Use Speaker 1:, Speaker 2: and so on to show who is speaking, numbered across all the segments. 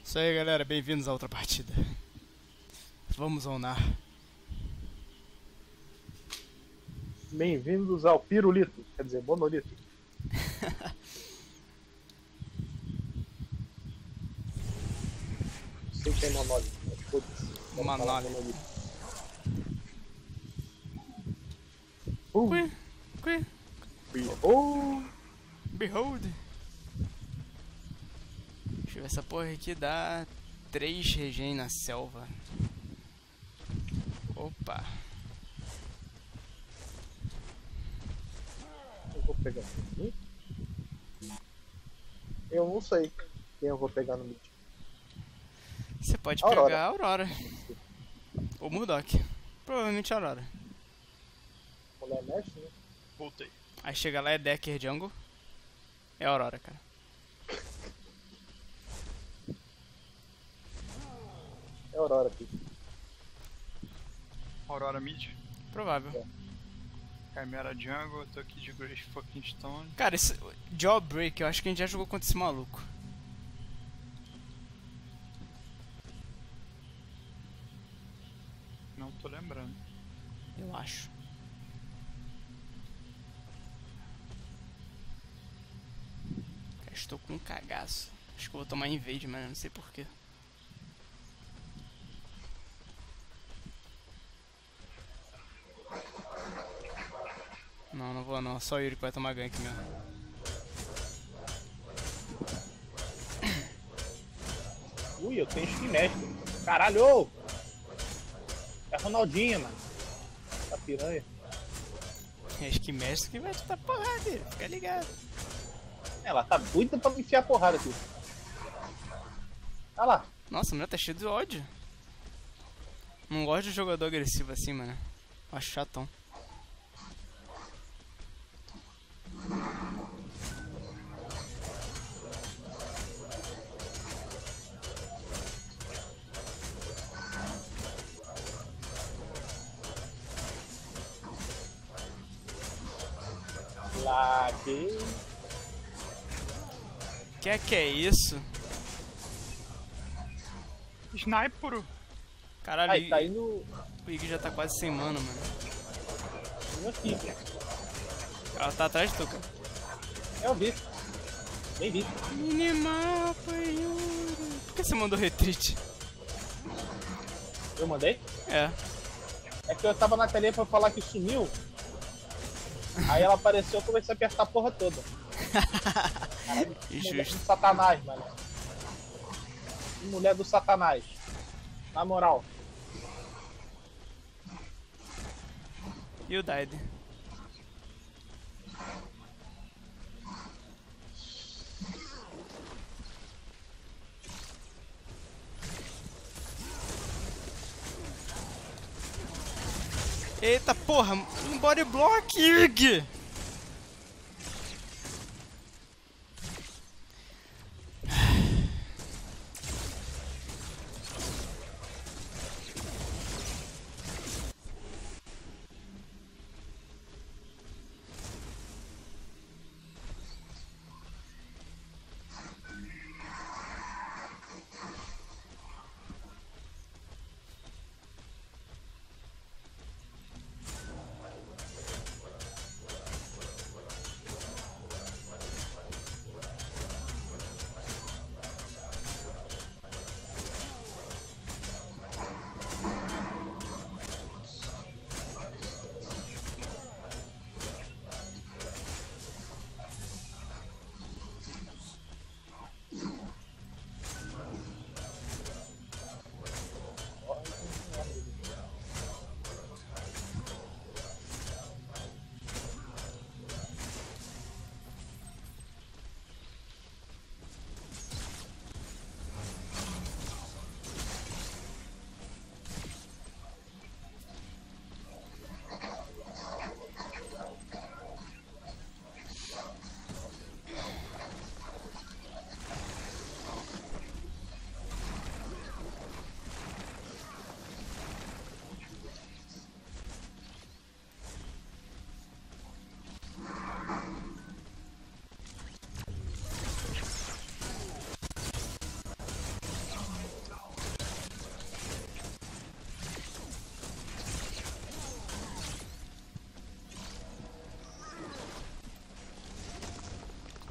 Speaker 1: Isso aí, galera, bem-vindos a outra partida. Vamos ao nar.
Speaker 2: Bem-vindos ao Pirulito, quer dizer, Monolito. Sei que é monólito, mas foda-se. Vamos falar
Speaker 1: Monólito.
Speaker 2: monolito.
Speaker 1: Qui.
Speaker 2: Oh!
Speaker 1: Behold. Deixa eu ver, essa porra aqui dá 3 regen na selva. Opa.
Speaker 2: Eu vou pegar no mid? Eu não sei quem eu vou pegar no mid.
Speaker 1: Você pode
Speaker 2: Aurora.
Speaker 1: pegar a Aurora. Ou Murdock. Provavelmente a Aurora.
Speaker 2: Mulher mexe, né?
Speaker 3: Voltei.
Speaker 1: Aí chega lá, é Decker Jungle. É a Aurora, cara.
Speaker 2: É Aurora aqui.
Speaker 3: Aurora Mid.
Speaker 1: Provável.
Speaker 3: Chimera Jungle, eu tô aqui de Grace fucking Stone.
Speaker 1: Cara, esse Jawbreak, eu acho que a gente já jogou contra esse maluco.
Speaker 3: Não tô lembrando.
Speaker 1: Eu acho. Cara, estou com um cagaço. Acho que eu vou tomar invade, mas eu não sei porquê. Não vou não. Só o Yuri que vai tomar gank mesmo.
Speaker 2: Ui, eu tenho skin mestre. Caralho! É Ronaldinho, mano. Tá piranha.
Speaker 1: Acho que mestre que vai te dar porrada, filho. Fica ligado.
Speaker 2: Ela tá doida pra me enfiar porrada aqui. Olha lá.
Speaker 1: Nossa, a mulher tá cheia de ódio. Não gosto de jogador agressivo assim, mano. Acho chatão.
Speaker 2: Laguei.
Speaker 1: Que é isso?
Speaker 3: Sniper!
Speaker 1: Caralho,
Speaker 2: Aí, tá indo
Speaker 1: o Ig já tá quase sem mana, mano.
Speaker 2: aqui.
Speaker 1: Ela tá atrás de tu, cara.
Speaker 2: Eu vi. Bem vi.
Speaker 1: Minimapa, Yuri. Por que você mandou retreat?
Speaker 2: Eu mandei?
Speaker 1: É.
Speaker 2: É que eu tava na telinha pra falar que sumiu. Aí ela apareceu e eu comecei a apertar a porra toda. Caralho, que mulher
Speaker 1: Justo.
Speaker 2: do satanás, mano. Que mulher do satanás. Na moral.
Speaker 1: E o Died. Eita porra, um body block, Ig!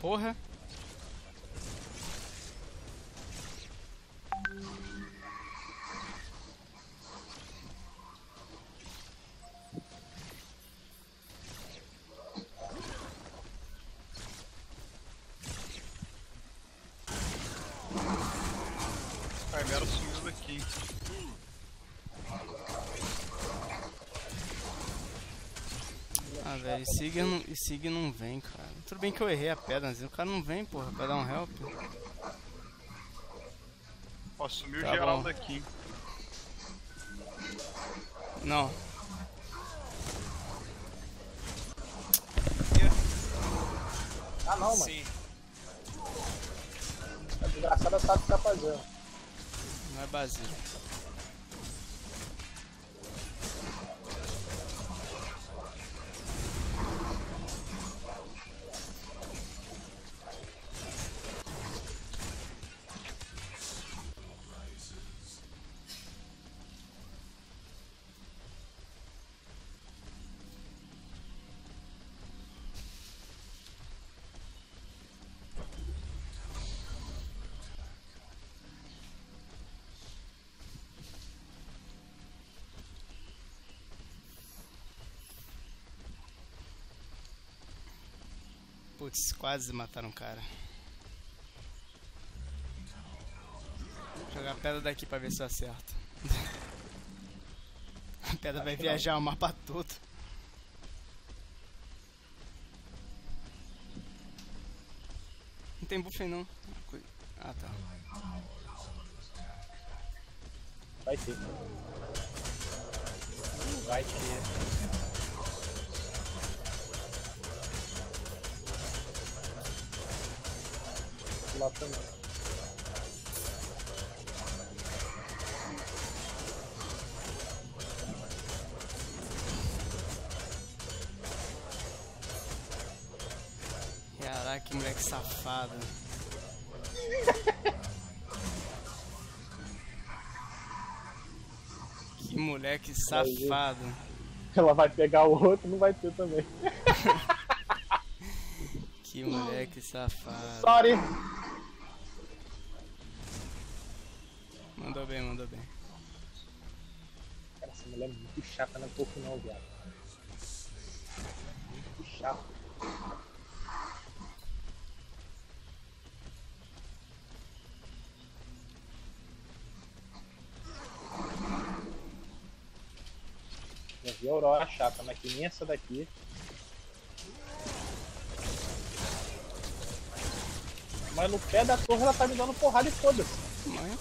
Speaker 1: Porra.
Speaker 3: A Chimera sumiu daqui.
Speaker 1: Ah, velho, e Sig não vem, cara. Tudo bem que eu errei a pedra, mas o cara não vem, porra, pra dar um help.
Speaker 3: Ó, sumiu
Speaker 1: Tá
Speaker 3: geral
Speaker 1: bom.
Speaker 3: daqui.
Speaker 1: Não.
Speaker 2: Ah não, mano.
Speaker 3: Sim.
Speaker 2: A desgraçada sabe o que tá fazendo.
Speaker 1: Não é Basílio. Putz, quase mataram o cara. Vou jogar a pedra daqui pra ver se eu acerto. A pedra vai viajar o mapa todo. Não tem buff aí não. Ah, tá.
Speaker 2: Vai ter. Vai ter. Lá também.
Speaker 1: Caraca, que moleque safado. Que moleque safado.
Speaker 2: Ela vai pegar o outro, não vai ter também.
Speaker 1: Que moleque safado.
Speaker 2: Sorry!
Speaker 1: Mandou bem, mandou bem.
Speaker 2: Cara, essa mulher é muito chata, não é pouco não, viado. Muito chata. Eu vi a Aurora chata, mas que nem essa daqui. Mas no pé da torre ela tá me dando porrada e foda-se.
Speaker 1: Mas...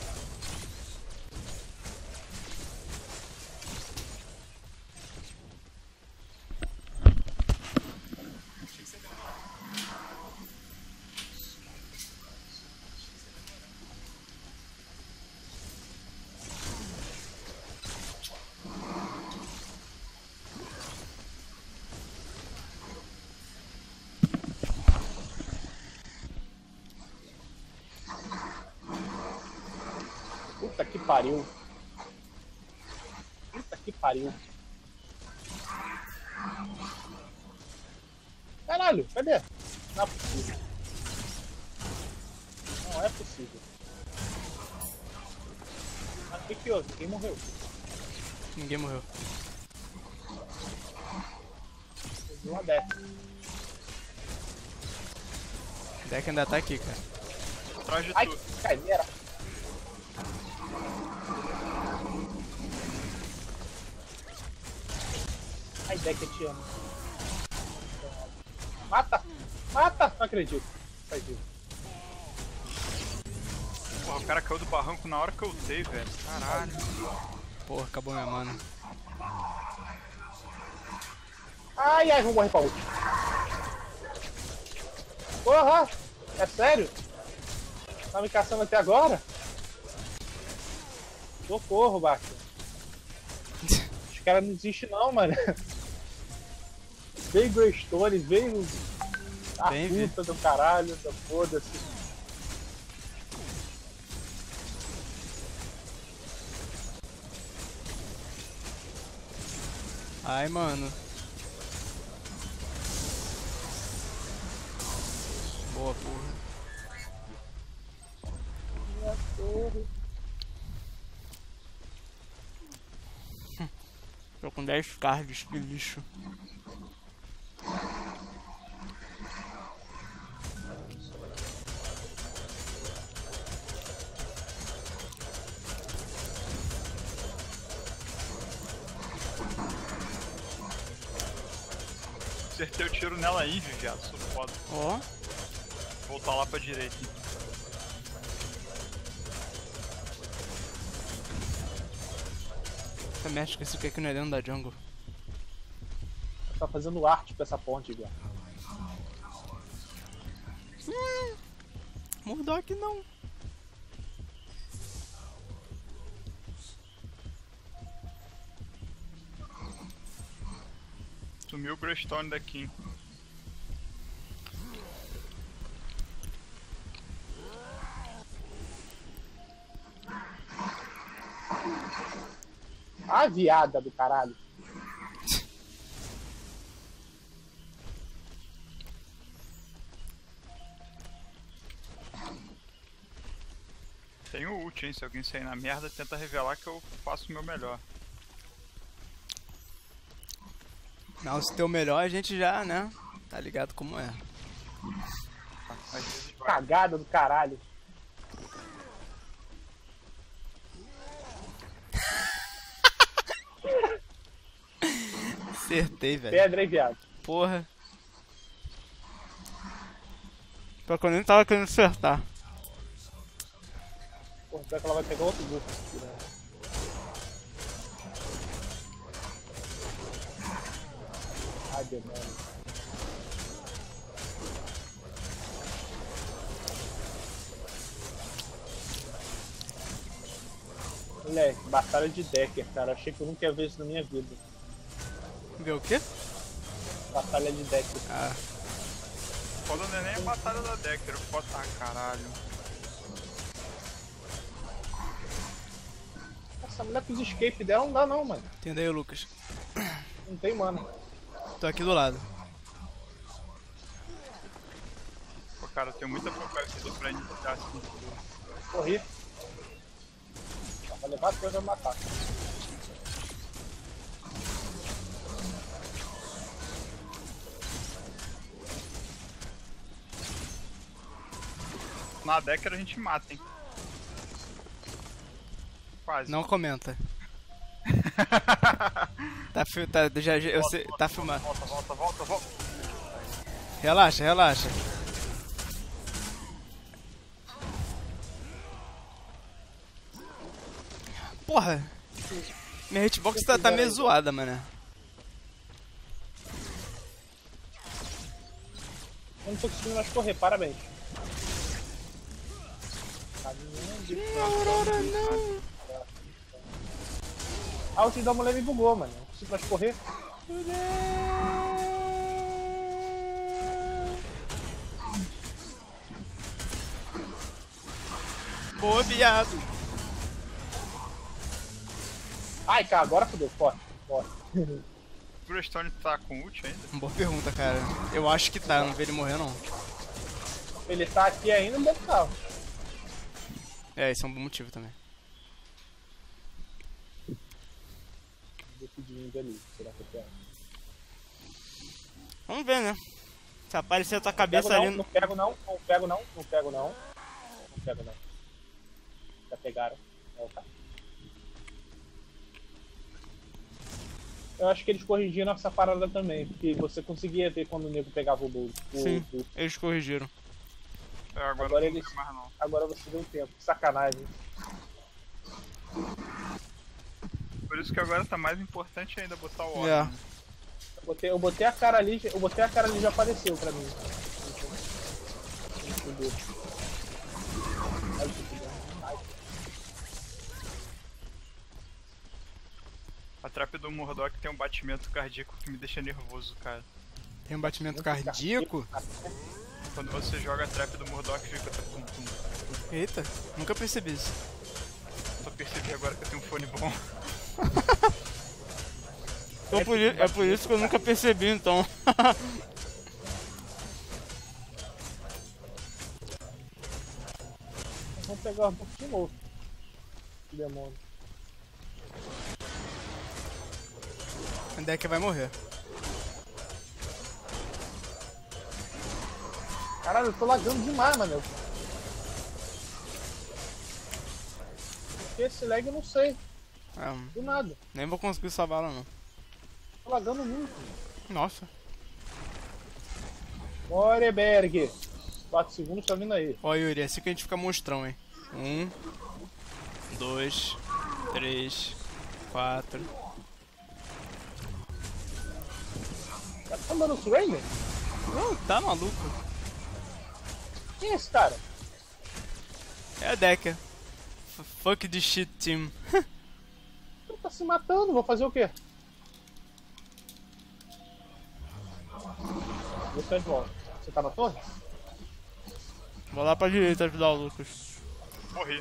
Speaker 2: Puta que pariu. Puta que pariu. Caralho, cadê? Não é possível. Não é possível. Mas o que houve? Quem morreu?
Speaker 1: Ninguém morreu.
Speaker 2: Eu vi uma dessa.
Speaker 1: O deck ainda tá aqui, cara.
Speaker 3: Atrás de
Speaker 2: Ai,
Speaker 3: tu.
Speaker 2: que cadeira. Ai, deck, eu te amo. Mata! Mata! Não acredito. Faz isso.
Speaker 3: Porra, o cara caiu do barranco na hora que eu ultei, velho. Caralho.
Speaker 1: Porra, acabou minha mana.
Speaker 2: Ai, ai, vou morrer pra última. Porra! É sério? Tá me caçando até agora? Socorro, Baki. Os caras não desistem não, mano. Veio Greystone, veio a
Speaker 1: Bem, vi.
Speaker 2: puta do caralho, da foda-se.
Speaker 1: Ai, mano. Tô com 10 cards, que lixo.
Speaker 3: Acertei o tiro nela aí, viado. Sou foda.
Speaker 1: Ó.
Speaker 3: Voltar lá pra direita.
Speaker 1: Essa merda, esqueci que aqui não é dentro da jungle.
Speaker 2: Tá fazendo arte com essa ponte, velho.
Speaker 1: Murdock não.
Speaker 3: Sumiu o Greystone daqui.
Speaker 2: Ah, viada do caralho.
Speaker 3: Tem o ult, hein? Se alguém sair na merda, tenta revelar que eu faço o meu melhor.
Speaker 1: Não, se tem o melhor a gente já, né? Tá ligado como é.
Speaker 3: Às vezes vai.
Speaker 2: Cagada do caralho.
Speaker 1: Acertei, velho.
Speaker 2: Pedra, hein, viado.
Speaker 1: Porra. Pior que eu nem tava querendo acertar.
Speaker 2: Porra, pior que ela vai pegar outro buff aqui, né? Ai, demônio. Moleque, batalha de Decker, cara. Achei que eu nunca ia ver isso na minha vida.
Speaker 1: Vê o quê?
Speaker 2: Batalha de Decker.
Speaker 1: Ah,
Speaker 3: Foda não é nem a batalha da Decker. Foda, ah, caralho.
Speaker 2: Essa mulher com os escape dela não dá não, mano.
Speaker 1: entendeu, Lucas?
Speaker 2: Não tem mana.
Speaker 1: Tô aqui do lado.
Speaker 3: Pô, cara, eu tenho muita propaganda pra iniciar assim.
Speaker 2: Corri. Vai levar coisa a matar.
Speaker 3: Na Decker a gente mata, hein? Quase.
Speaker 1: Não comenta. Eu sei, tá filmado.
Speaker 3: Volta.
Speaker 1: Relaxa, relaxa. Porra. Minha hitbox tá meio zoada, mano.
Speaker 2: Eu não tô conseguindo mais correr, parabéns. Caminhando de
Speaker 1: Aurora, não.
Speaker 2: A ult da mulher me bugou, mano. Não consigo mais correr.
Speaker 1: Boa, viado.
Speaker 2: Ai, cara, agora fodeu. Forte.
Speaker 3: O Greystone tá com ult ainda?
Speaker 1: Boa pergunta, cara. Eu acho que tá, eu não vi ele morrer, não.
Speaker 2: Ele tá aqui ainda, deve estar.
Speaker 1: É, esse é um bom motivo também.
Speaker 2: Ali. Será que eu quero?
Speaker 1: Vamos ver, né? Se aparecer a tua cabeça
Speaker 2: Pego
Speaker 1: ali...
Speaker 2: não, não pego não, não pego não, não pego não. Não pego não. Já pegaram. É, tá. Eu acho que eles corrigiram essa parada também, porque você conseguia ver quando o nego pegava o bolo.
Speaker 1: Sim, eles corrigiram.
Speaker 3: É, agora
Speaker 2: Agora
Speaker 3: não
Speaker 2: eles-
Speaker 3: tem mais não.
Speaker 2: Agora você deu tempo. Sacanagem.
Speaker 3: Por isso que agora tá mais importante ainda botar o óleo.
Speaker 1: É.
Speaker 2: Eu botei a cara ali, já apareceu pra mim. Entendeu? Ai, que filha. Ai.
Speaker 3: A trap do Murdock tem um batimento cardíaco que me deixa nervoso, cara.
Speaker 1: Tem um batimento cardíaco?
Speaker 3: Quando você joga a trap do Murdock fica tum tum.
Speaker 1: Eita, nunca percebi isso.
Speaker 3: Só percebi agora que eu tenho um fone bom.
Speaker 1: É por isso que eu nunca percebi, então.
Speaker 2: Vamos pegar um pouco de novo. Que demônio.
Speaker 1: A deck vai morrer.
Speaker 2: Caralho, eu tô lagando demais, mano. Esse lag eu não sei. Do nada.
Speaker 1: Nem vou conseguir salvar ela não.
Speaker 2: Tô lagando muito.
Speaker 1: Nossa.
Speaker 2: Moreberg. 4 segundos tá vindo aí.
Speaker 1: Ó, Yuri, é assim que a gente fica monstrão, hein. 1, 2, 3, 4.
Speaker 2: Tá andando o Surrender?
Speaker 1: Tá maluco?
Speaker 2: Quem é esse cara?
Speaker 1: É a Decker. Fuck this shit team.
Speaker 2: Ele tá se matando, vou fazer o quê? Você volta. Você tá na torre?
Speaker 1: Vou lá pra direita ajudar o Lucas.
Speaker 3: Morri.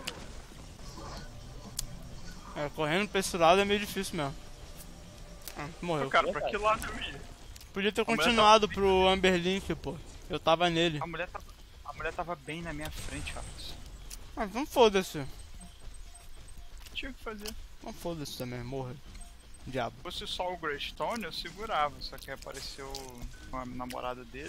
Speaker 1: É, correndo pra esse lado é meio difícil mesmo. Morreu.
Speaker 3: Cara, pra que lado eu ia?
Speaker 1: Podia ter
Speaker 3: mulher
Speaker 1: continuado pro Amberlink, pô. Eu tava nele.
Speaker 3: A mulher tava bem na minha frente, rapaz.
Speaker 1: Ah, não foda-se.
Speaker 3: Tinha o que fazer.
Speaker 1: Não foda-se também, morra. Diabo.
Speaker 3: Se fosse só o Greystone, eu segurava. Só que apareceu com a namorada dele.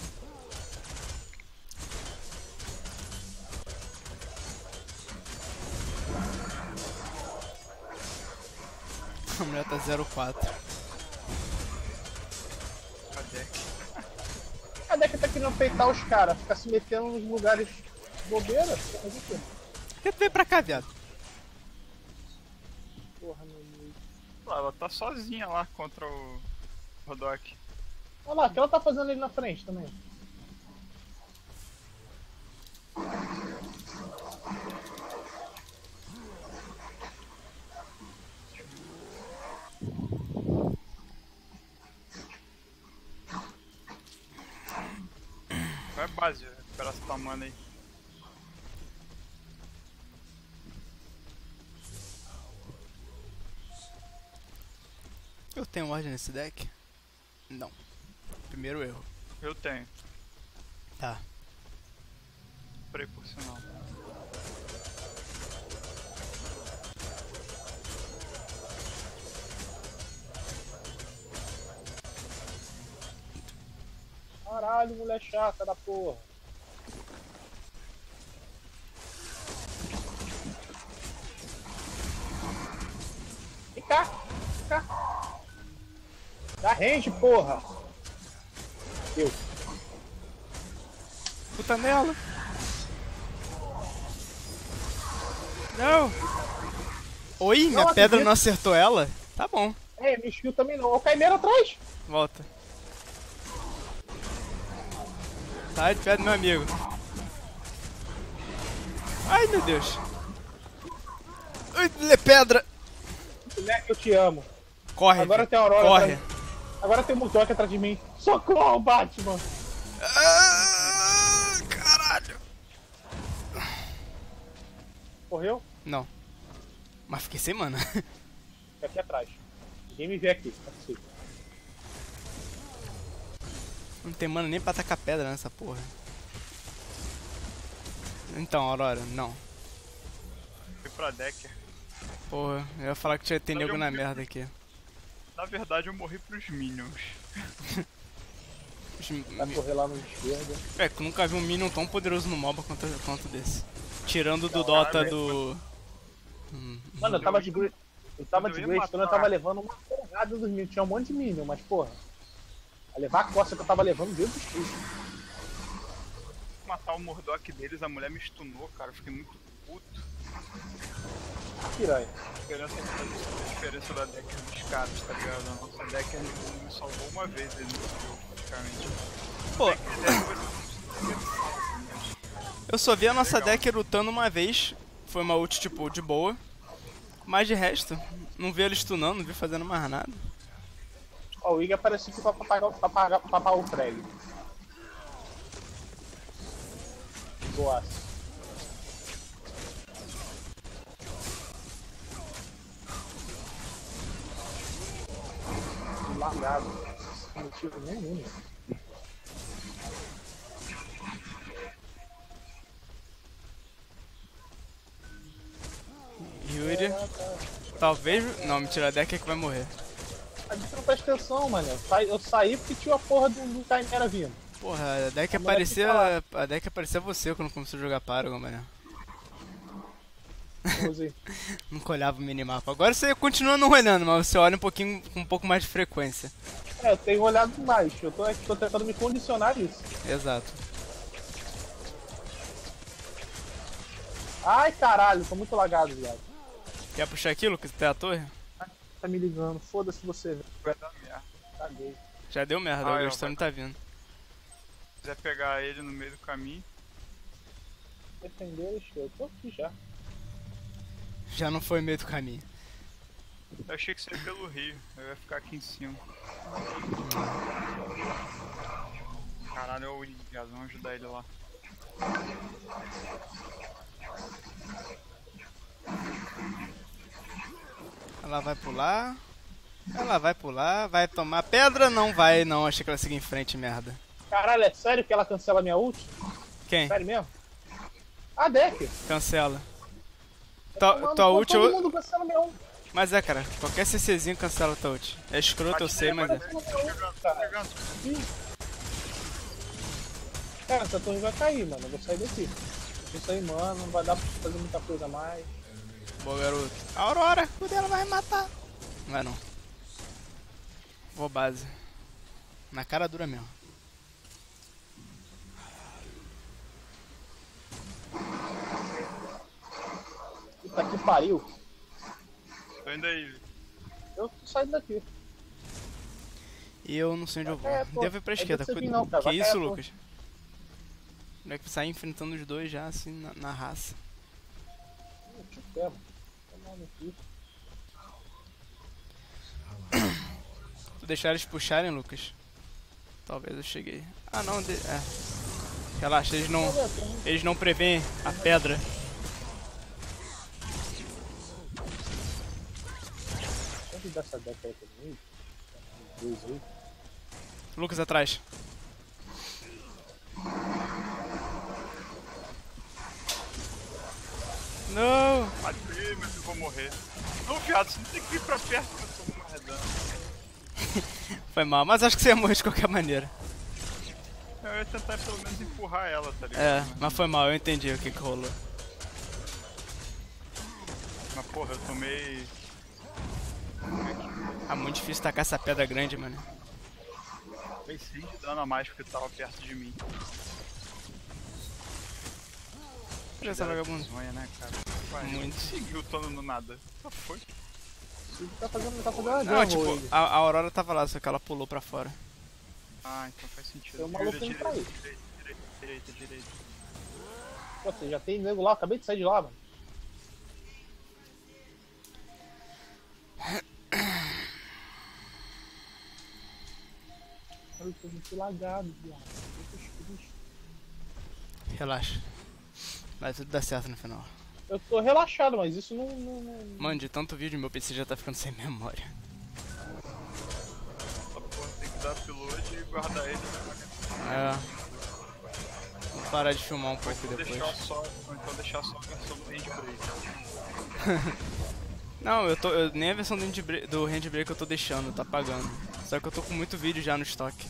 Speaker 1: A mulher tá 04.
Speaker 3: A deck.
Speaker 2: A deck tá querendo peitar os caras, ficar se metendo nos lugares bobeira. Fazer o quê?
Speaker 1: Por que tu veio pra cá, viado?
Speaker 2: Porra, meu Deus.
Speaker 3: Ela tá sozinha lá contra o Rodok.
Speaker 2: Olha lá, o que ela tá fazendo ali na frente também?
Speaker 3: Vai base, recuperar essa mana aí.
Speaker 1: Eu tenho ordem nesse deck? Não. Primeiro erro.
Speaker 3: Eu tenho.
Speaker 1: Tá.
Speaker 3: Proporcional.
Speaker 2: Caralho, mulher chata da porra. Vem cá, vem cá. Dá range, porra. Eu.
Speaker 1: Puta nela. Não. Oi, minha
Speaker 2: Não
Speaker 1: pedra
Speaker 2: acredito.
Speaker 1: não acertou ela? Tá bom.
Speaker 2: É, me skill também não. Olha o Caimera atrás.
Speaker 1: Volta. Sai de perto do meu amigo. Ai, meu Deus. Ai, pedra.
Speaker 2: Moleque, eu te amo.
Speaker 1: Corre,
Speaker 2: Agora
Speaker 1: filho.
Speaker 2: tem a Aurora
Speaker 1: Corre.
Speaker 2: atrás. Agora tem um Murdock atrás de mim. Socorro, Batman.
Speaker 1: Ah, caralho.
Speaker 2: Correu?
Speaker 1: Não. Mas fiquei sem mana.
Speaker 2: Fica aqui atrás. Ninguém me vê aqui. Não é possível.
Speaker 1: Não tem mana nem pra tacar pedra nessa porra. Então, Aurora, não.
Speaker 3: Fui pra deck.
Speaker 1: Porra, eu ia falar que tinha ter
Speaker 3: Não,
Speaker 1: nego
Speaker 3: eu
Speaker 1: na
Speaker 3: vi.
Speaker 1: merda aqui.
Speaker 3: Na verdade, eu morri pros Minions.
Speaker 2: Vai correr lá no esquerdo.
Speaker 1: É, que eu nunca vi um Minion tão poderoso no MOBA quanto desse. Tirando do
Speaker 2: Não,
Speaker 1: Dota
Speaker 2: cara,
Speaker 1: do...
Speaker 2: Mano, eu tava de Greystone, eu
Speaker 3: matar.
Speaker 2: tava levando uma porrada dos Minions. Tinha um monte de Minion, mas porra. A levar a costa que eu tava levando, Deus do céu.
Speaker 3: Matar o Murdock deles, a mulher me stunou, cara. Eu fiquei muito puto.
Speaker 2: Piranha.
Speaker 3: A diferença da deck dos caras, tá ligado? A nossa deck me salvou uma vez ali no jogo, praticamente.
Speaker 1: Pô,
Speaker 3: A deck
Speaker 1: eu só vi a nossa deck lutando uma vez. Foi uma ult, tipo, de boa. Mas de resto, não vi ele stunando, não vi fazendo mais nada.
Speaker 2: Ó, o Ig apareceu aqui pra pagar o frag. Boa. Largado. Não tiro nenhum.
Speaker 1: Yuri. Talvez... Não, mentira, a deck é que vai morrer.
Speaker 2: A gente não presta atenção, mano. Eu saí porque tinha a porra do Chimera vindo.
Speaker 1: Porra, a deck
Speaker 2: A mulher fica
Speaker 1: aparecia...
Speaker 2: lá.
Speaker 1: A deck aparecia você quando começou a jogar Paragon, mano.
Speaker 2: Usei.
Speaker 1: Nunca olhava o minimapa. Agora você continua não olhando, mas você olha um pouquinho com um pouco mais de frequência.
Speaker 2: É, eu tenho olhado mais. Eu tô tentando me condicionar nisso.
Speaker 1: Exato.
Speaker 2: Ai, caralho, tô muito lagado, viado.
Speaker 1: Quer puxar aquilo que tem a torre?
Speaker 2: Tá me ligando. Foda-se você, velho.
Speaker 3: Vai dar merda.
Speaker 2: Caguei.
Speaker 1: Já deu merda,
Speaker 3: Ah,
Speaker 1: o
Speaker 3: eu-
Speaker 1: Gastone tá vindo.
Speaker 3: Se quiser pegar ele no meio do caminho,
Speaker 2: Defender, eu tô aqui já.
Speaker 1: Já não foi meio do caminho.
Speaker 3: eu achei que você ia pelo rio. Eu ia ficar aqui em cima. Caralho, é o William, viado. Vamos ajudar ele lá.
Speaker 1: Ela vai pular. Ela vai pular, vai tomar pedra? Não vai, não. Achei que ela ia seguir em frente, merda.
Speaker 2: Caralho, é sério que ela cancela minha ult?
Speaker 1: Quem?
Speaker 2: Sério mesmo? A deck.
Speaker 1: Cancela.
Speaker 2: Mano,
Speaker 1: Tua ult...
Speaker 2: todo mundo cancela minha ult.
Speaker 1: Mas é, cara, qualquer CCzinho cancela tua ult. É escroto, eu sei, mas é.
Speaker 2: Cancela minha ult, cara. Ih. Cara, essa torre vai cair, mano. Eu vou sair daqui. Isso aí, mano, não vai dar pra fazer muita coisa a mais.
Speaker 1: Boa, garoto. A Aurora, o dela vai matar. Não vai não. Vou base. Na cara dura mesmo.
Speaker 2: Puta que pariu.
Speaker 3: Tô indo aí.
Speaker 2: Eu tô saindo daqui.
Speaker 1: E eu não sei onde eu vou.
Speaker 2: É, pô,
Speaker 1: Devo ir pra
Speaker 2: é
Speaker 1: esquerda.
Speaker 2: você vir não, cara.
Speaker 1: Que
Speaker 2: Vai
Speaker 1: isso,
Speaker 2: cair a torre.
Speaker 1: Lucas? Como é que sai enfrentando os dois já, assim, na raça?
Speaker 2: Que pena. Tá mal no cu.
Speaker 1: Tu deixar eles puxarem, Lucas? Talvez eu cheguei. Ah, não. É. Relaxa, eles não preveem a pedra.
Speaker 2: Pode dar essa deck aí comigo? Dois aí.
Speaker 1: Lucas atrás. Não!
Speaker 3: Matei, mas eu vou morrer. Não, viado, você não tem que vir pra perto que eu tô morredando.
Speaker 1: Foi mal, mas acho que você ia morrer de qualquer maneira.
Speaker 3: Eu ia tentar pelo menos empurrar ela, tá ligado?
Speaker 1: É, mas foi mal, eu entendi o que rolou.
Speaker 3: Mas porra, eu tomei.
Speaker 1: Ah, muito difícil tacar essa pedra grande, mano.
Speaker 3: Tomei 6 de dano a mais porque tava perto de mim.
Speaker 1: Olha essa vagabunda.
Speaker 3: Sonha, né, cara? Vai,
Speaker 1: Muito.
Speaker 3: Seguiu o tono no nada. Só foi.
Speaker 2: Tá fazendo uma
Speaker 1: Não,
Speaker 2: jungle
Speaker 1: tipo,
Speaker 2: ele.
Speaker 1: a Aurora tava lá, só que ela pulou pra fora.
Speaker 3: Ah, então faz sentido.
Speaker 2: Tem um maluco indo pra aí.
Speaker 3: Direita.
Speaker 2: Pô, você já tem nego lá, eu acabei de sair de lá, mano. Eu tô muito lagado, viado. Jesus Cristo.
Speaker 1: Relaxa. Vai tudo dar certo no final.
Speaker 2: Eu tô relaxado, mas isso não.
Speaker 1: Mano, de tanto vídeo, meu PC já tá ficando sem memória.
Speaker 3: Essa porra tem que dar upload e guardar ele.
Speaker 1: É. Vou parar de filmar um pouco
Speaker 3: Ou
Speaker 1: depois.
Speaker 3: então deixar só a versão do Handbrake.
Speaker 1: Não, nem a versão do Handbrake eu tô deixando, tá pagando. Só que eu tô com muito vídeo já no estoque.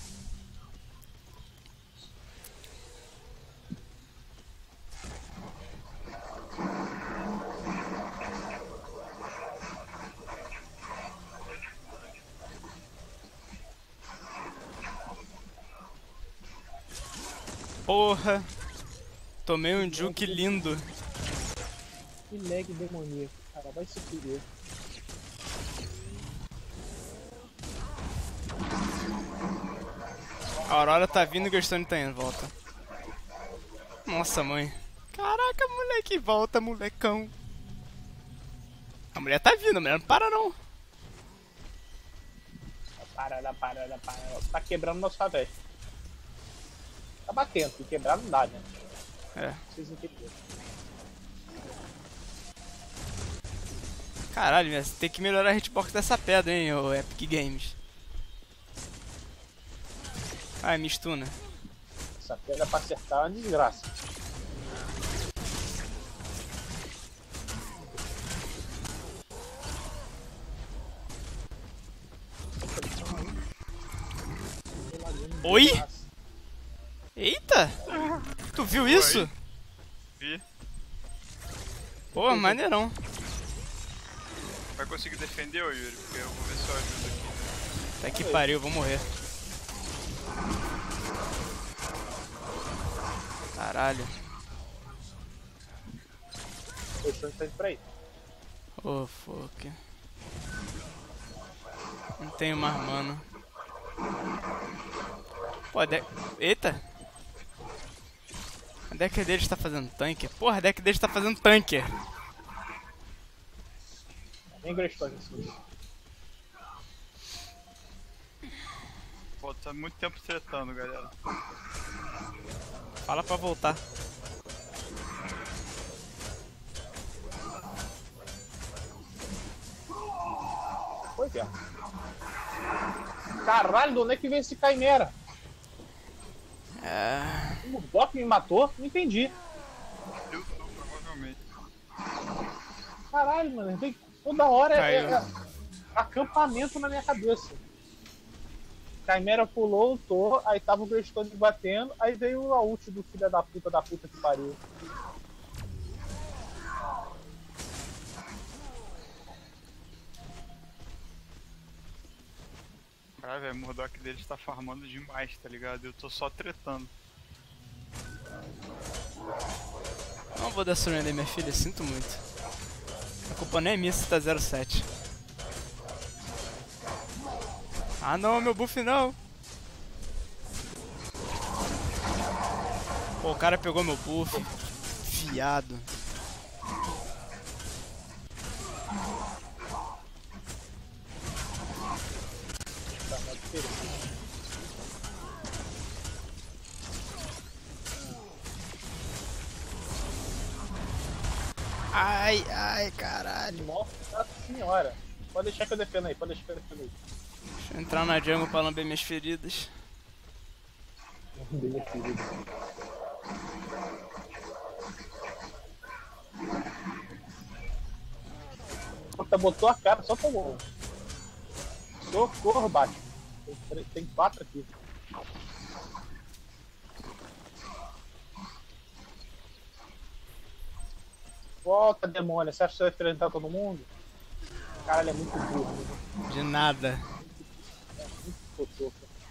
Speaker 1: Porra! Tomei um juke lindo.
Speaker 2: Que lag demoníaco, cara. Vai se fuder.
Speaker 1: A Aurora tá vindo e o Gastone tá indo, volta. Nossa, mãe. Caraca, moleque, volta, molecão. A mulher tá vindo, a mulher não para não.
Speaker 2: Para. Tá quebrando nosso favete. Tá batendo, porque quebrar não dá, né?
Speaker 1: É.
Speaker 2: Vocês entenderam.
Speaker 1: Caralho, você tem que melhorar a hitbox dessa pedra, hein, ô Epic Games. Ai, me stuna.
Speaker 2: Essa pedra pra acertar é uma desgraça.
Speaker 1: Oi?
Speaker 2: Nossa.
Speaker 1: Eita! Tu viu isso?
Speaker 3: Vi.
Speaker 1: Pô, maneirão.
Speaker 3: Vai conseguir defender, ô Yuri? Porque eu vou ver se eu ajudo aqui.
Speaker 1: Até que pariu, vou morrer. Caralho.
Speaker 2: Eu estou indo pra aí.
Speaker 1: Oh, fuck. Não tenho mais mana. Pô, eita! A deck dele está fazendo tanque. Porra, a deck dele está fazendo tanque.
Speaker 2: Nem Greystone assim.
Speaker 3: Pô, tá muito tempo tretando, galera.
Speaker 1: Fala pra voltar.
Speaker 2: Pois é. Caralho, de onde é que veio esse Chimera? O Murdock me matou? Não entendi.
Speaker 3: Eu tô, provavelmente.
Speaker 2: Caralho, mano. Vem toda hora
Speaker 1: Caiu.
Speaker 2: acampamento na minha cabeça. Chimera pulou, lutou, aí tava o Greystone batendo, aí veio a ult do filho da puta que pariu.
Speaker 3: Caralho, velho, o Murdock dele tá farmando demais, tá ligado? Eu tô só tretando.
Speaker 1: Não vou dar surrender, minha filha, sinto muito. A culpa nem é minha se tá 0-7. Ah não, meu buff não! Pô, o cara pegou meu buff. Fiado.
Speaker 2: Tá mais diferente.
Speaker 1: Ai, ai, caralho.
Speaker 2: Nossa senhora. Pode deixar que eu defendo aí, pode deixar que eu defendo aí.
Speaker 1: Deixa eu entrar na jungle pra lamber minhas feridas.
Speaker 2: Bem querido. Puta, botou a cara, só tomou. Socorro, Batman. Tem 4 aqui. Volta, demônio. Você acha que você vai enfrentar todo mundo? Caralho, é muito burro.
Speaker 1: De nada.
Speaker 2: Cotoco.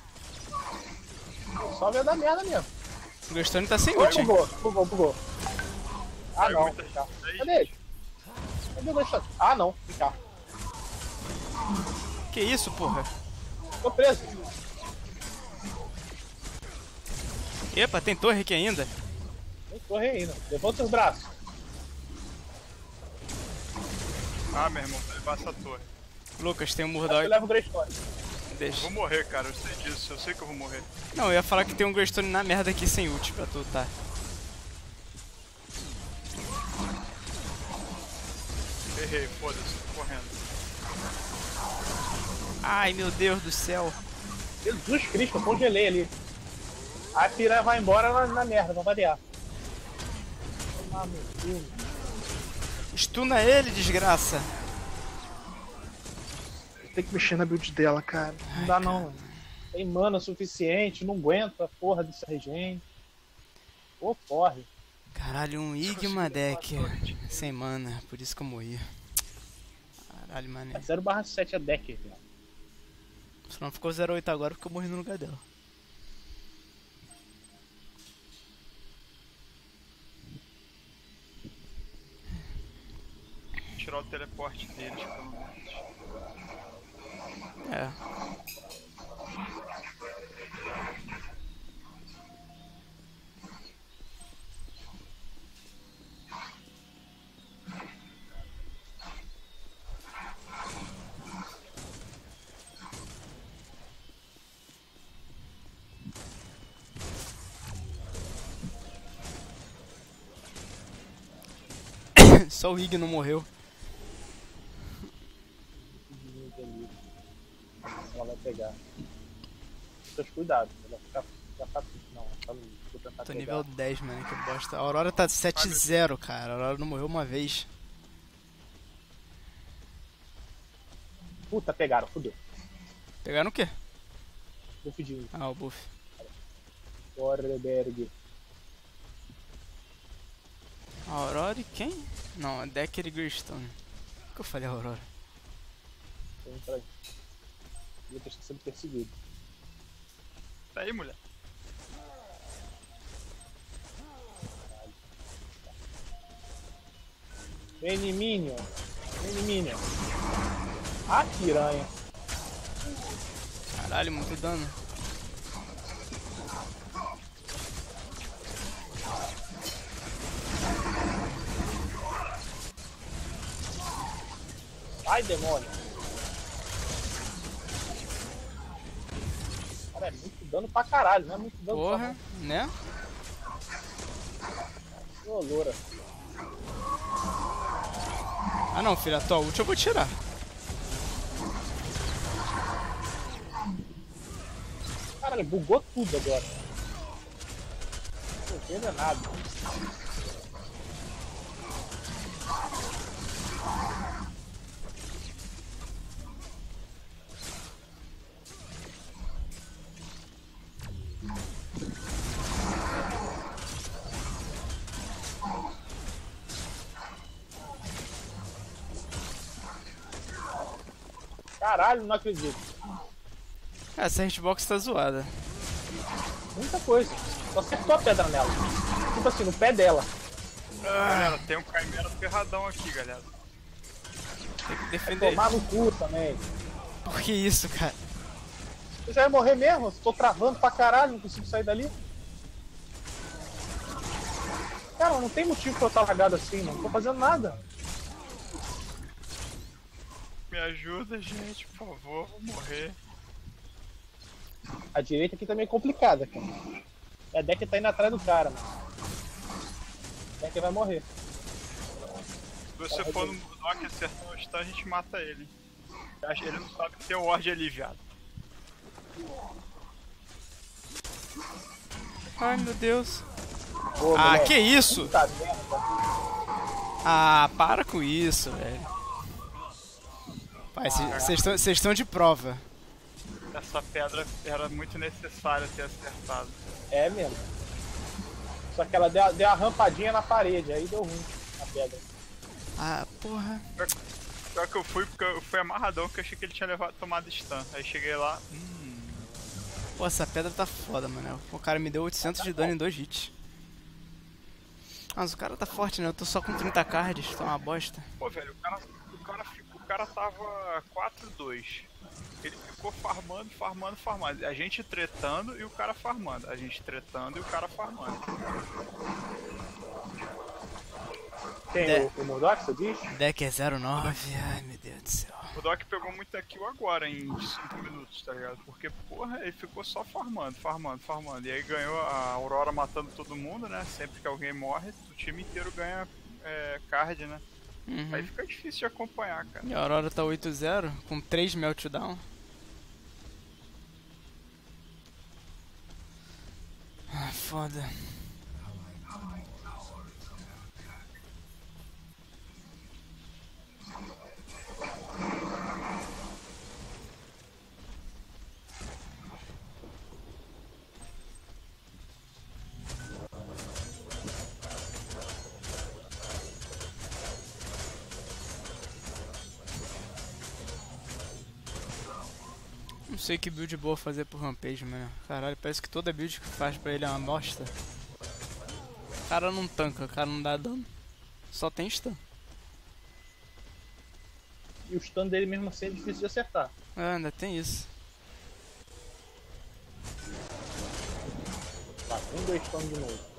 Speaker 2: Só veio da merda mesmo.
Speaker 1: O Greystone tá sem
Speaker 2: Oi,
Speaker 1: ult.
Speaker 2: bugou. Ah, não. Vem cá. Cadê ele? Cadê o Greystone? Ah, não. Vem cá.
Speaker 1: Que isso, porra?
Speaker 2: Tô preso.
Speaker 1: Epa, tem torre aqui ainda?
Speaker 2: Tem torre ainda. Levanta os braços.
Speaker 3: Ah, meu irmão, vai levar essa torre.
Speaker 1: Lucas, tem um
Speaker 2: Acho que eu
Speaker 1: Murdock.
Speaker 2: levo o Greystone.
Speaker 1: Deixa.
Speaker 3: Vou morrer, cara, eu sei disso, eu sei que eu vou morrer.
Speaker 1: Não, eu ia falar que tem um Greystone na merda aqui sem ult pra tu, tá?
Speaker 3: Errei, foda-se, tô correndo.
Speaker 1: Ai, meu Deus do céu.
Speaker 2: Jesus Cristo, eu congelei ali. A piranha vai embora na merda, vai variar. Ah, meu Deus.
Speaker 1: Stuna ele, desgraça.
Speaker 2: Tem que mexer na build dela, cara. Não dá não. Tem mana suficiente, não aguenta a porra desse regen. Pô, corre.
Speaker 1: Caralho, um Igma deck sem mana, por isso que eu morri. Caralho, mané.
Speaker 2: É 0/7 a deck, velho.
Speaker 1: Só não ficou 0-8 agora porque eu morri no lugar dela.
Speaker 3: Tirar o teleporte deles, pelo menos.
Speaker 1: É. Só o Ig não morreu.
Speaker 2: Ela vai pegar. Seus cuidados, ela já tá. Não, ela tá no. Vou tentar
Speaker 1: Tô
Speaker 2: pegar.
Speaker 1: nível 10, mano, que bosta. A Aurora tá 7-0, cara. A Aurora não morreu uma vez.
Speaker 2: Puta, pegaram, fudeu.
Speaker 1: Pegaram o quê?
Speaker 2: Vou pedir.
Speaker 1: Ah, o buff.
Speaker 2: Orberg.
Speaker 1: Aurora e quem? Não, é Decker e Greystone. Por que eu falei Aurora?
Speaker 2: Peraí. Ele está sendo perseguido.
Speaker 3: Tá aí, mulher.
Speaker 2: Minion. Ah, piranha.
Speaker 1: Caralho, muito dano.
Speaker 2: Ai, demônio. Cara, é muito dano pra caralho, não é muito dano
Speaker 1: Porra, né?
Speaker 2: pra loura.
Speaker 1: Ah não, filha, a tua ult eu vou tirar.
Speaker 2: Caralho, bugou tudo agora. Não tô vendo nada. Caralho, não acredito.
Speaker 1: Essa hitbox tá zoada.
Speaker 2: Muita coisa. Só acertou a pedra nela. Tipo assim, no pé dela.
Speaker 3: Galera, tem um Caimera ferradão aqui, galera.
Speaker 1: Tem que defender.
Speaker 2: Tomar no cu também.
Speaker 1: Por que isso, cara?
Speaker 2: Eu já ia morrer mesmo, eu tô travando pra caralho, não consigo sair dali. Cara, não tem motivo pra eu estar lagado assim, não tô fazendo nada.
Speaker 3: Me ajuda, gente, por favor, vou morrer.
Speaker 2: A direita aqui também é complicada, cara. A Deck tá indo atrás do cara, mano. A Deck vai morrer.
Speaker 3: Se você for no Murdock e acertar o stun, a gente mata ele. Ele não sabe que tem o Ward ali, viado.
Speaker 1: Ai meu Deus.
Speaker 2: Ô,
Speaker 1: Ah,
Speaker 2: moleque,
Speaker 1: que isso?
Speaker 2: puta merda.
Speaker 1: Ah, para com isso, velho. Pai, vocês estão de prova.
Speaker 3: Essa pedra era muito necessária ter acertado.
Speaker 2: É mesmo. Só que ela deu uma rampadinha na parede, aí deu ruim na pedra.
Speaker 1: Ah, porra.
Speaker 3: Pior que eu fui, porque eu fui amarradão, porque eu achei que ele tinha tomado stun. Aí cheguei lá,
Speaker 1: Pô, essa pedra tá foda, mano. O cara me deu 800 de dano em 2 hits. Mas o cara tá forte, né? Eu tô só com 30 cards, tá uma bosta.
Speaker 3: Pô, velho, o cara tava 4-2. Ele ficou farmando. A gente tretando e o cara farmando. A gente tretando e o cara farmando.
Speaker 2: Tem o Murdock, você diz?
Speaker 1: Deck é 09. Ai, meu Deus do céu.
Speaker 3: O Doc pegou muita kill agora em 5 minutos, tá ligado? Porque, porra, ele ficou só farmando. E aí ganhou a Aurora matando todo mundo, né? Sempre que alguém morre, o time inteiro ganha card, né?
Speaker 1: Uhum.
Speaker 3: Aí fica difícil de acompanhar, cara.
Speaker 1: E a Aurora tá 8-0, com 3 meltdown. Ah, foda. Não sei que build boa fazer pro Rampage, mano. Caralho, parece que toda build que faz pra ele é uma bosta. O cara não tanca, o cara não dá dano. Só tem stun.
Speaker 2: E o stun dele mesmo assim é difícil de acertar.
Speaker 1: Ah, ainda tem isso.
Speaker 2: Tá, 2 stun de novo.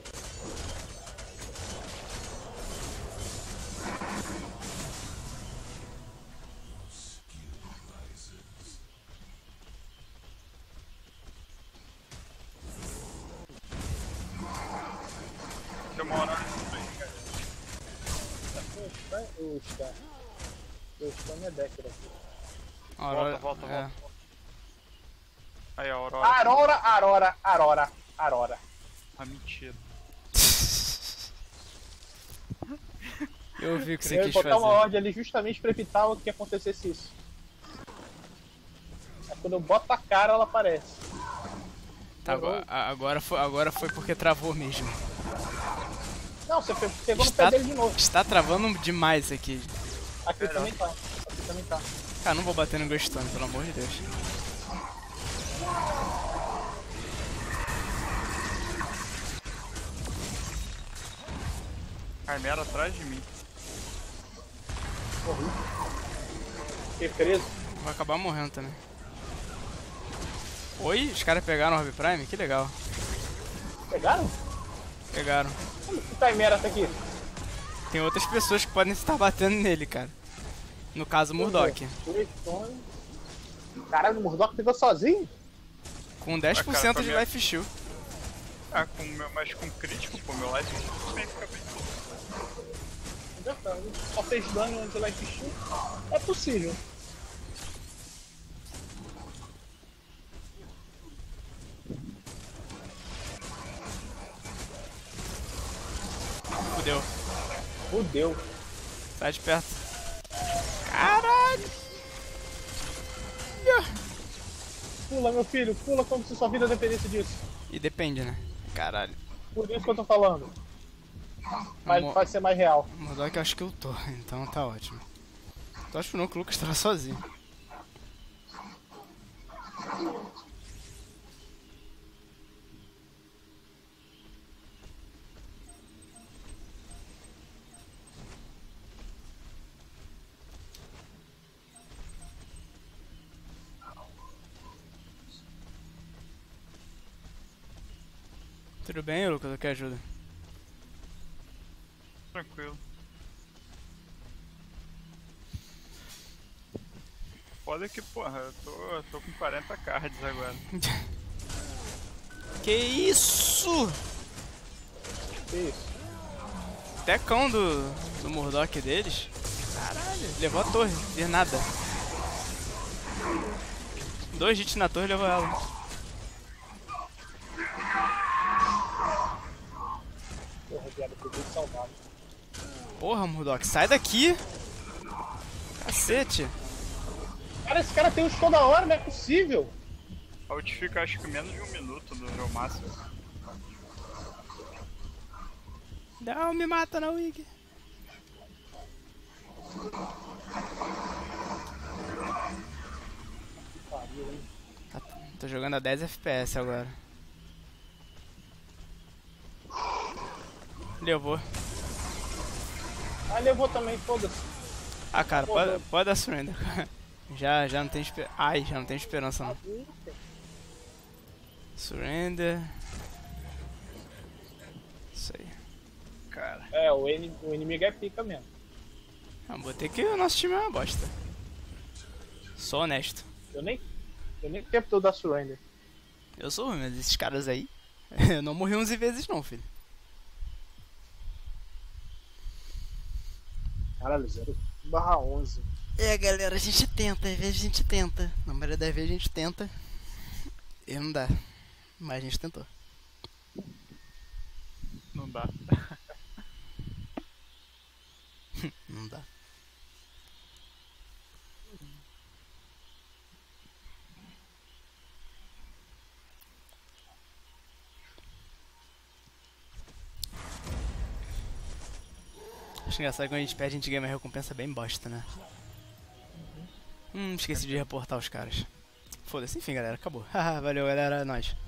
Speaker 3: Tem uma hora aí, cara.
Speaker 2: O stun é Decker aqui.
Speaker 1: Aurora,
Speaker 3: Volta. Aí, a Aurora. Ah, mentira.
Speaker 1: Eu vi o que você
Speaker 2: Eu ia
Speaker 1: quis
Speaker 2: botar
Speaker 1: fazer.
Speaker 2: uma ordem ali justamente pra evitar que acontecesse isso. Aí quando eu boto a cara, ela aparece.
Speaker 1: Tá, agora foi porque travou mesmo.
Speaker 2: Não, você pegou no pé dele de novo.
Speaker 1: Está travando demais aqui.
Speaker 2: Aqui também tá. Aqui também tá.
Speaker 1: Cara, não vou bater no Ghoststone, pelo amor de Deus.
Speaker 3: Chimera atrás de mim.
Speaker 2: Morri. Fiquei preso.
Speaker 1: Vou acabar morrendo também. Oi, os caras pegaram o Orb Prime? Que legal.
Speaker 2: Pegaram?
Speaker 1: Pegaram.
Speaker 2: Como que o Chimera tá aqui?
Speaker 1: Tem outras pessoas que podem estar batendo nele, cara. No caso, o Murdock.
Speaker 2: Caralho, o Murdock pegou sozinho?
Speaker 1: Com 10%
Speaker 3: cara,
Speaker 1: de Life Steal.
Speaker 3: Ah, mas com crítico, pô, meu life também fica bem.
Speaker 2: Só fez dano antes do Life Steal? É possível.
Speaker 1: Fudeu.
Speaker 2: Fudeu.
Speaker 1: Sai de perto. Caralho!
Speaker 2: Pula, meu filho, pula como se sua vida dependesse disso.
Speaker 1: E depende, né? Caralho.
Speaker 2: Por isso que eu tô falando. Mas vai ser mais real.
Speaker 1: Murdock eu acho que eu tô, então tá ótimo. Tô acho que não que o Lucas tava sozinho. Tudo bem, Lucas? Eu quero ajuda.
Speaker 3: Tranquilo. Foda que, porra, eu tô com 40 cards agora.
Speaker 1: Que isso?
Speaker 2: Que isso?
Speaker 1: Tecão do Murdock deles. Caralho, levou a torre, fez nada. 2 hits na torre e levou ela.
Speaker 2: Porra, viado, eu fui salvado.
Speaker 1: Porra, Murdock, sai daqui! Cacete!
Speaker 2: Cara, esse cara tem uns toda hora, não é possível.
Speaker 3: A ult fica acho que menos de 1 minuto no meu máximo.
Speaker 1: Não, me mata não, Wig. Tô jogando a 10 FPS agora. Levou.
Speaker 2: Ah, levou também, foda-se.
Speaker 1: Ah, cara, pode dar surrender. Já não tem esperança. Ai, já não tem esperança não. Surrender. Isso aí.
Speaker 3: Cara.
Speaker 2: É, o inimigo é pica mesmo.
Speaker 1: Ah, botei que o nosso time é uma bosta. Sou honesto.
Speaker 2: Eu nem tempo todo dar surrender.
Speaker 1: Eu sou ruim, mas esses caras aí. Eu não morri 11 vezes não, filho.
Speaker 2: Caralho, 0/11.
Speaker 1: É, galera, a gente tenta, às vezes a gente tenta. Na maioria das vezes a gente tenta. E não dá. Mas a gente tentou.
Speaker 3: Não dá.
Speaker 1: Não dá. Acho engraçado que quando a gente perde, a gente ganha uma recompensa bem bosta, né? Esqueci de reportar os caras. Foda-se, enfim, galera, acabou. Haha, valeu, galera, é nóis.